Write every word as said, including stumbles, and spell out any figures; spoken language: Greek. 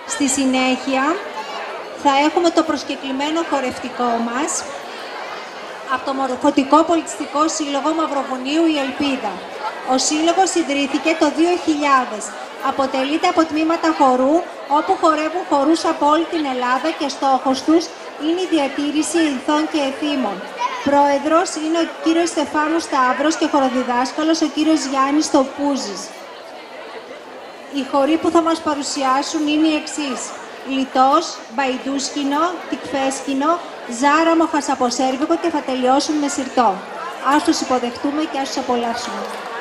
Στη συνέχεια θα έχουμε το προσκεκλημένο χορευτικό μας από το Μορφωτικό Πολιτιστικό Σύλλογο Μαυροβουνίου η Ελπίδα. Ο σύλλογος ιδρύθηκε το δύο χιλιάδες. Αποτελείται από τμήματα χορού, όπου χορεύουν χορούς από όλη την Ελλάδα και στόχος τους είναι η διατήρηση ηθών και εθήμων. Πρόεδρος είναι ο κύριος Στεφάνος Σταύρος και χοροδιδάσκαλος ο κύριος Γιάννης Τοπούζης. Οι χοροί που θα μας παρουσιάσουν είναι οι εξής: Λιτός, Μπαϊντούσκινο, Τικφέσκινο, Ζάραμο Χασαποσέρβικο και θα τελειώσουν με Σιρτό. Ας τους υποδεχτούμε και ας τους απολαύσουμε.